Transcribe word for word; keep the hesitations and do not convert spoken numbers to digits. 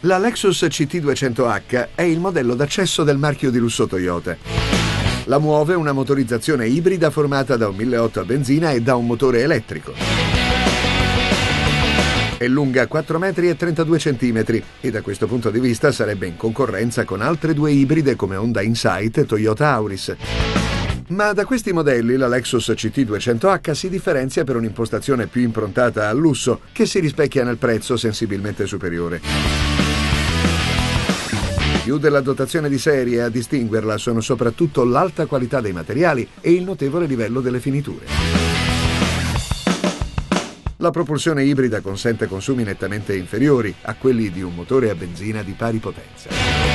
La Lexus C T duecento H è il modello d'accesso del marchio di lusso Toyota. La muove una motorizzazione ibrida formata da un mille ottocento a benzina e da un motore elettrico. È lunga quattro metri e trentadue centimetri e da questo punto di vista sarebbe in concorrenza con altre due ibride come Honda Insight e Toyota Auris. Ma da questi modelli la Lexus C T duecento H si differenzia per un'impostazione più improntata al lusso, che si rispecchia nel prezzo sensibilmente superiore. Più della dotazione di serie a distinguerla sono soprattutto l'alta qualità dei materiali e il notevole livello delle finiture. La propulsione ibrida consente consumi nettamente inferiori a quelli di un motore a benzina di pari potenza.